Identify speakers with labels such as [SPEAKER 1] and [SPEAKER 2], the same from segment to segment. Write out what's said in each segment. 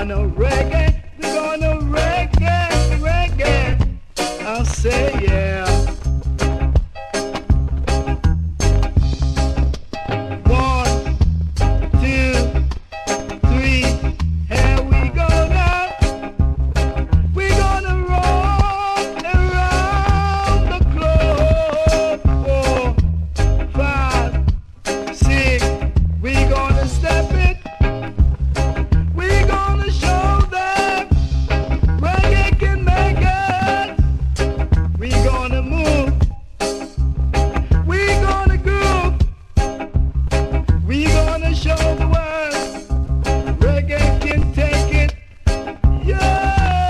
[SPEAKER 1] gonna reggae, we're gonna reggae, reggae. I'll say yeah. One, two, three, here we go now. We're gonna roll around the globe. 4, 5, 6, we're gonna step it. We're gonna show them reggae can make it. We're gonna move. We're gonna groove. We're gonna show the world reggae can take it. Yeah,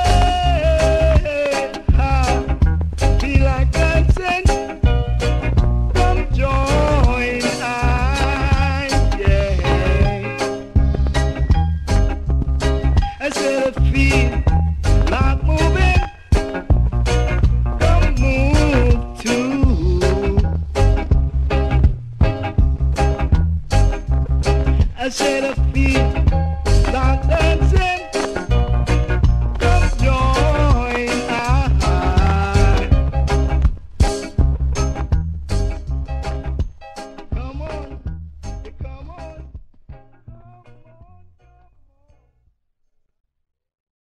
[SPEAKER 1] feel like dancing? Come join I, yeah. I said I feel like moving. Come move too. I said I feel like dancing.